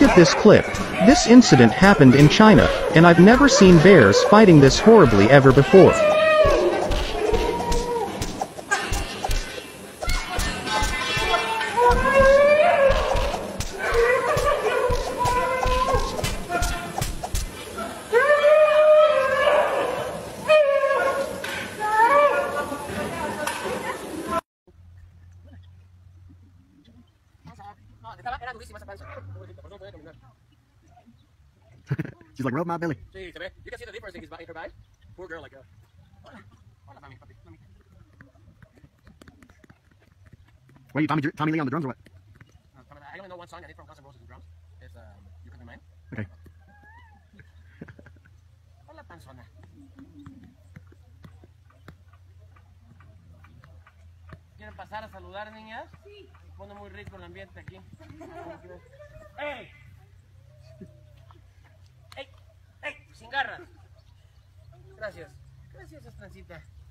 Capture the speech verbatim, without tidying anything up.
at this clip. This incident happened in China, and I've never seen bears fighting this horribly ever before. She's like, rub my belly. Sí, se ve. You can see the difference in, his, in her body. Poor girl, like, uh, hola, Tommy, papi, Tommy. What are you, Tommy, Tommy Lee on the drums or what? Uh, I only know one song I did from Guns N' Roses and drums. It's, um, You Can Be Mine. Okay. Hola, panzona. ¿Quieren pasar a saludar, niñas? Sí. Se pone muy rico el ambiente aquí. ¡Ey! ¡Ey! ¡Ey! ¡Sin garras! Gracias. Gracias, Estrancita.